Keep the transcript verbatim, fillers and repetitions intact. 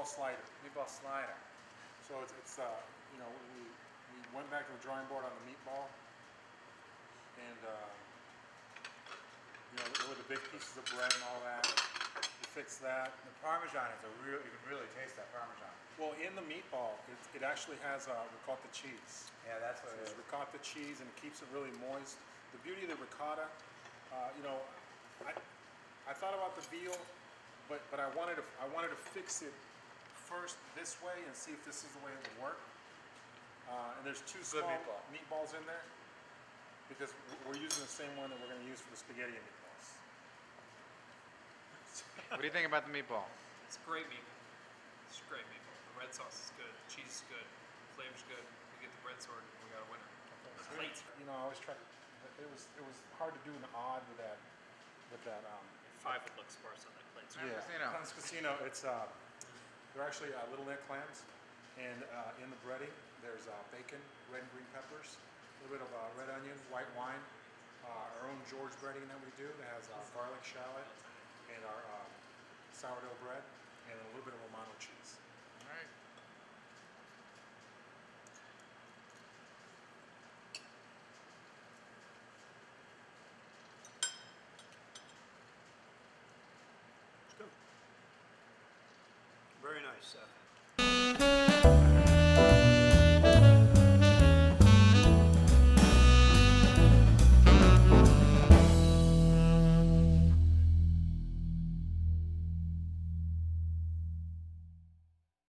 meatball slider. Meatball slider. So it's, it's uh, you know, we, we went back to the drawing board on the meatball, and uh, you know, with the big pieces of bread and all that, we fixed that. The Parmesan is a real, you can really taste that Parmesan. Well, in the meatball, it, it actually has uh, ricotta cheese. Yeah, that's what So it it's is. ricotta cheese, and it keeps it really moist. The beauty of the ricotta, uh, you know, I, I thought about the veal, but but I wanted to I wanted to fix it first this way and see if this is the way it would work. Uh, and there's two Good small meatball. meatballs in there because we're using the same one that we're going to use for the spaghetti and meatballs. What do you think about the meatball? It's great meatball. It's great meatball. The red sauce is good. The cheese is good. The flavor's good. We get the bread sorted. We got a winner. The plate's You know, I always try to. It was it was hard to do an odd with that with that. Um, five would look sparse on that plate. yeah, Casino. Clem's Casino. It's uh, they're actually uh, little neck clams, and uh, in the breading there's uh, bacon, red and green peppers, a little bit of uh, red onion, white wine, uh, our own George breading that we do that has uh, garlic shallot, and our uh, sourdough bread, and a little bit of Romano cheese. All right. It's good. Very nice, Seth.